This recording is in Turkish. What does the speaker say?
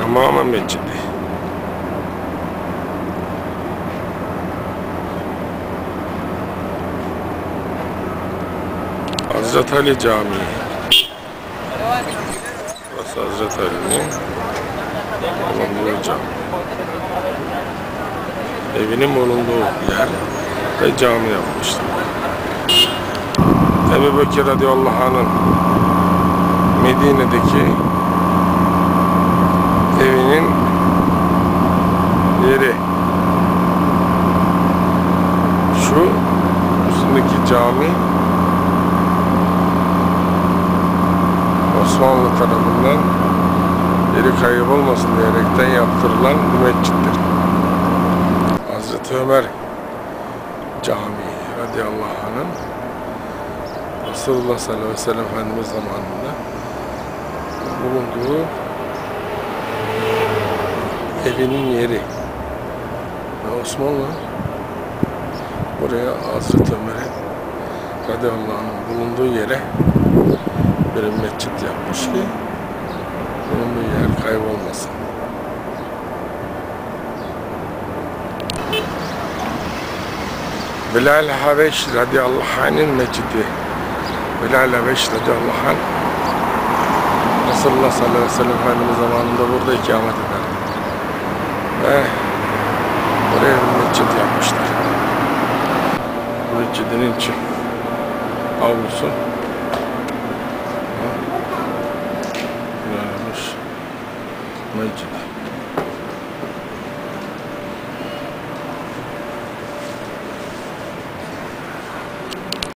Hamama Mescidi. Hazreti Ali Camii. Burası Hazreti Ali'nin bulunduğu cami. Evinin bulunduğu yer ve cami yapmıştı. Ebu Bekir radıyallahu anh'ın Medine'deki evinin yeri şu üstündeki cami Osmanlı tarafından yeri kaybolmasın diyerekten yaptırılan bir mescittir. Hazreti Ömer Camii radıyallahu anh'ın Resulullah sallallahu aleyhi ve sellem Efendimiz zamanında bulunduğu evinin yeri ve Osmanlı buraya Hazreti Ömer'in radıyallahu anh'ın bulunduğu yere bir mescit yapmış ki bulunduğu yer kaybolmasın. Bilal Habeş radıyallahu anh'ın mescidi. Bilal Habeş radıyallahu anh Resulullah sallallahu aleyhi ve sellem Efendimiz zamanında burada ikamet eder. Ve buraya bir mescid yapmışlar. Bu mescidinin için avlusu yapılmış mescid.